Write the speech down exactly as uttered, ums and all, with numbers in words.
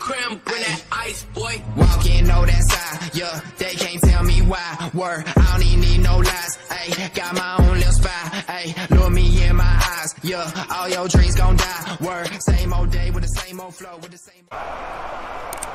creme, bring that ice, boy. Walking, know that side, yeah, they can't tell me why. Word, I don't even need no lies, ayy. Got my own little spy, ayy. Look me in my eyes, yeah. All your dreams gon' die. Word, same old day with the same old flow, with the same.